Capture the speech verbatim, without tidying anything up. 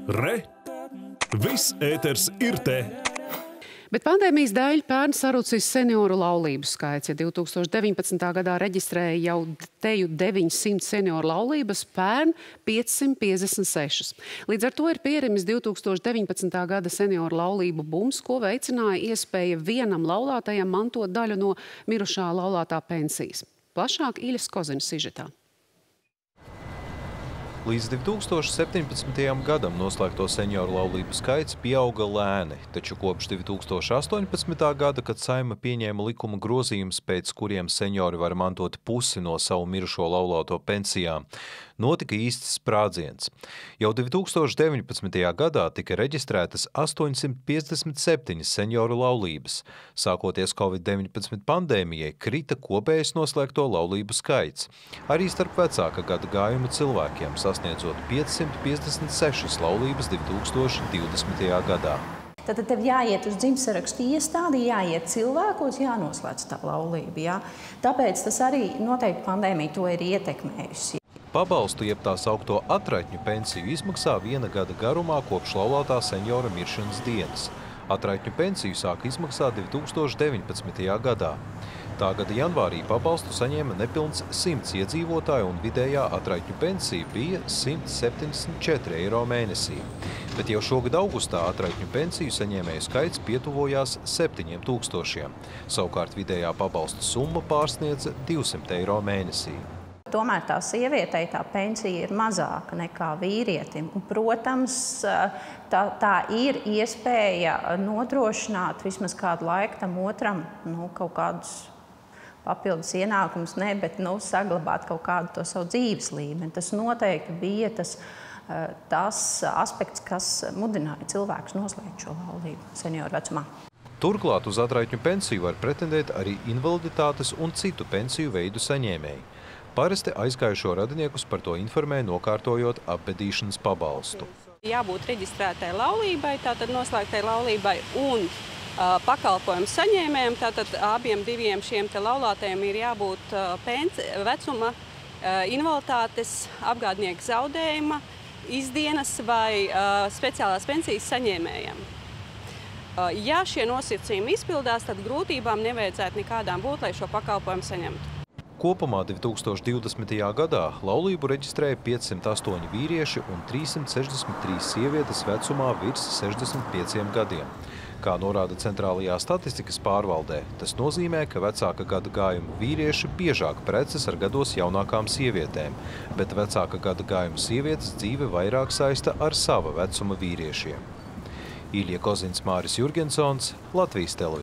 Re! Viss ēters ir te! Bet pandēmijas dēļ pērn sarucis senioru laulību skaits. Ja divs tūkstoši deviņpadsmitā gadā reģistrēja jau teju deviņsimt senioru laulības, pērn piecsimt piecdesmit sešas. Līdz ar to ir pierimis divs tūkstoši deviņpadsmitā gada senioru laulību bums, ko veicināja iespēja vienam laulātajam mantot daļu no mirušā laulātā pensijas. Plašāk Iļas Kozinas sižetā. Līdz divs tūkstoši septiņpadsmitajam gadam noslēgto senioru laulību skaits pieauga lēni, taču kopš divs tūkstoši astoņpadsmitā gada, kad Saeima pieņēma likuma grozījumus, pēc kuriem seniori var mantot pusi no savu mirušo laulāto pensijām, notika īsts sprādziens. Jau divs tūkstoši deviņpadsmitajā gadā tika reģistrētas astoņsimt piecdesmit septiņas senioru laulības. Sākoties Covid deviņpadsmit pandēmijai, krita kopējais noslēgto laulību skaits. Arī starp vecāka gada gājuma cilvēkiem sasniedzot piecsimt piecdesmit sešas laulības divs tūkstoši divdesmitajā gadā. Tad tev jāiet uz dzimtsarakstu iestādi, jāiet cilvēkos, jānoslēdz tā laulība. Jā. Tāpēc tas arī noteikti pandēmija to ir ietekmējusi. Pabalstu, jeb tā saukto atraitņu pensiju, izmaksā viena gada garumā kopš laulātā seniora miršanas dienas. Atraitņu pensiju sāka izmaksāt divs tūkstoši deviņpadsmitajā gadā. Tā gada janvārī pabalstu saņēma nepilns simts iedzīvotāju un vidējā atraitņu pensija bija simt septiņdesmit četri eiro mēnesī. Bet jau šogad augustā atraitņu pensiju saņēmēju skaits pietuvojās septiņiem tūkstošiem. Savukārt vidējā pabalsta summa pārsniedza divsimt eiro mēnesī. Tomēr tā sievietei tā pensija ir mazāka nekā vīrietim. Un, protams, tā, tā ir iespēja nodrošināt vismaz kādu laiku tam otram nu, kaut kādus papildus ienākumus, ne, bet nu, saglabāt kaut kādu to savu dzīves līmeni. Tas noteikti bija tas, tas aspekts, kas mudināja cilvēkus noslēgt šo laulību senioru vecumā. Turklāt uz atraitņu pensiju var pretendēt arī invaliditātes un citu pensiju veidu saņēmēji. Parasti aizgājušo radiniekus par to informē, nokārtojot apbedīšanas pabalstu. Jābūt reģistrētai laulībai, tātad noslēgtai laulībai un uh, pakalpojumu saņēmējiem, tātad abiem diviem šiem te laulātajiem ir jābūt uh, pens, vecuma, uh, invaliditātes, apgādnieka zaudējuma, izdienas vai uh, speciālās pensijas saņēmējiem. Uh, ja šie nosacījumi izpildās, tad grūtībām nevajadzētu nekādām būt, lai šo pakalpojumu saņemtu. Kopumā divs tūkstoši divdesmitajā gadā laulību reģistrēja piecsimt astoņi vīrieši un trīssimt sešdesmit trīs sievietes vecumā virs sešdesmit pieciem gadiem. Kā norāda Centrālajā statistikas pārvaldē, tas nozīmē, ka vecāka gada gājuma vīrieši biežāk preces ar gados jaunākām sievietēm, bet vecāka gada gājuma sievietes dzīve vairāk saista ar sava vecuma vīriešiem. Iļja Kozins, Māris Jurgensons, Latvijas televīzija.